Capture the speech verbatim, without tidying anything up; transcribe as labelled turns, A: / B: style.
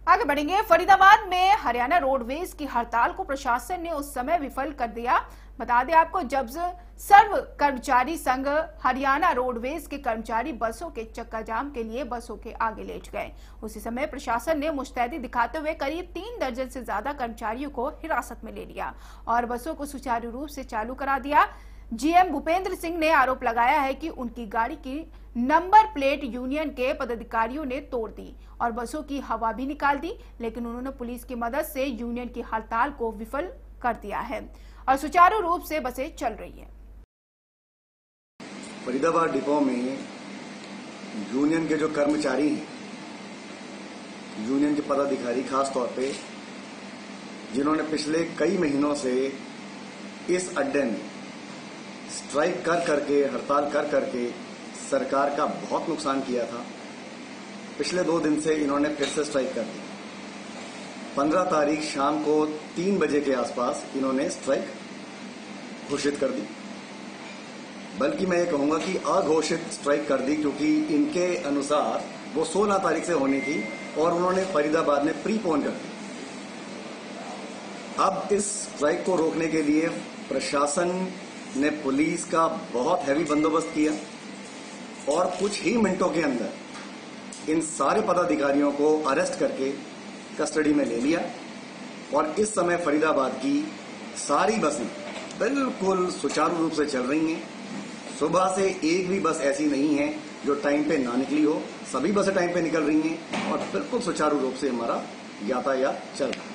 A: आगे बढ़ेंगे। फरीदाबाद में हरियाणा रोडवेज की हड़ताल को प्रशासन ने उस समय विफल कर दिया। बता दें आपको, जब सर्व कर्मचारी संघ हरियाणा रोडवेज के कर्मचारी बसों के चक्का जाम के लिए बसों के आगे लेट गए, उसी समय प्रशासन ने मुस्तैदी दिखाते हुए करीब तीन दर्जन से ज्यादा कर्मचारियों को हिरासत में ले लिया और बसों को सुचारू रूप से चालू करा दिया। जीएम भूपेंद्र सिंह ने आरोप लगाया है कि उनकी गाड़ी की नंबर प्लेट यूनियन के पदाधिकारियों ने तोड़ दी और बसों की हवा भी निकाल दी, लेकिन उन्होंने पुलिस की मदद से यूनियन की हड़ताल को विफल कर दिया है और सुचारू रूप से बसें चल रही हैं।
B: फरीदाबाद डिपो में यूनियन के जो कर्मचारी हैं, यूनियन के पदाधिकारी खास तौर पे, जिन्होंने पिछले कई महीनों से इस अड्डे में स्ट्राइक कर करके, हड़ताल कर करके सरकार का बहुत नुकसान किया था, पिछले दो दिन से इन्होंने फिर से स्ट्राइक कर दी। पंद्रह तारीख शाम को तीन बजे के आसपास इन्होंने स्ट्राइक घोषित कर दी, बल्कि मैं ये कहूंगा कि अघोषित स्ट्राइक कर दी, क्योंकि इनके अनुसार वो सोलह तारीख से होनी थी और उन्होंने फरीदाबाद में प्रीपोन कर दी। अब इस स्ट्राइक को रोकने के लिए प्रशासन ने पुलिस का बहुत हैवी बंदोबस्त किया और कुछ ही मिनटों के अंदर इन सारे पदाधिकारियों को अरेस्ट करके कस्टडी में ले लिया और इस समय फरीदाबाद की सारी बसें बिल्कुल सुचारू रूप से चल रही हैं। सुबह से एक भी बस ऐसी नहीं है जो टाइम पे ना निकली हो, सभी बसें टाइम पे निकल रही हैं और बिल्कुल सुचारू रूप से हमारा यातायात चल रहा है।